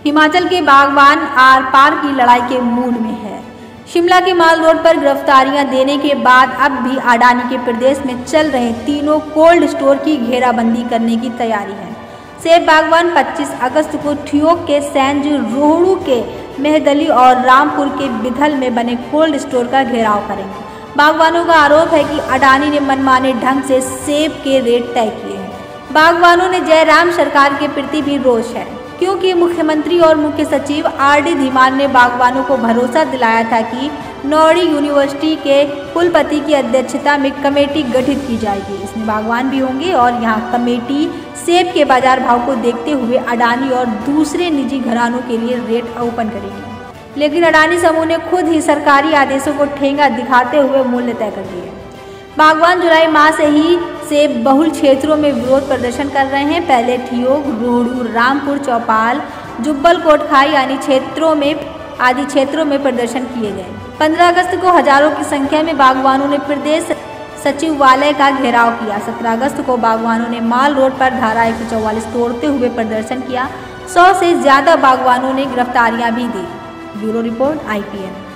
हिमाचल के बागवान आर पार की लड़ाई के मूड में है। शिमला के माल रोड पर गिरफ्तारियां देने के बाद अब भी अडानी के प्रदेश में चल रहे तीनों कोल्ड स्टोर की घेराबंदी करने की तैयारी है। सेब बागवान 25 अगस्त को ठियोग के सैंज, रोहड़ू के मेहदली और रामपुर के बिधल में बने कोल्ड स्टोर का घेराव करेंगे। बागवानों का आरोप है कि अडानी ने मनमाने ढंग से सेब के रेट तय किए हैं। बागवानों ने जयराम सरकार के प्रति भी रोष है, क्योंकि मुख्यमंत्री और मुख्य सचिव आर.डी. धीमान ने बागवानों को भरोसा दिलाया था कि नौड़ी यूनिवर्सिटी के कुलपति की अध्यक्षता में कमेटी गठित की जाएगी। इसमें बागवान भी होंगे और यहां कमेटी सेब के बाजार भाव को देखते हुए अडानी और दूसरे निजी घरानों के लिए रेट ओपन करेगी। लेकिन अडानी समूह ने खुद ही सरकारी आदेशों को ठेंगा दिखाते हुए मूल्य तय कर दिए। बागवान जुलाई माह से ही सेब बहुल क्षेत्रों में विरोध प्रदर्शन कर रहे हैं। पहले ठियोग, रोहड़ू, रामपुर, चौपाल, जुब्बल, कोटखाई आदि क्षेत्रों में प्रदर्शन किए गए। 15 अगस्त को हजारों की संख्या में बागवानों ने प्रदेश सचिवालय का घेराव किया। 17 अगस्त को बागवानों ने माल रोड पर धारा 144 तोड़ते हुए प्रदर्शन किया। 100 से ज्यादा बागवानों ने गिरफ्तारियां भी दी। Bureau report, IPN।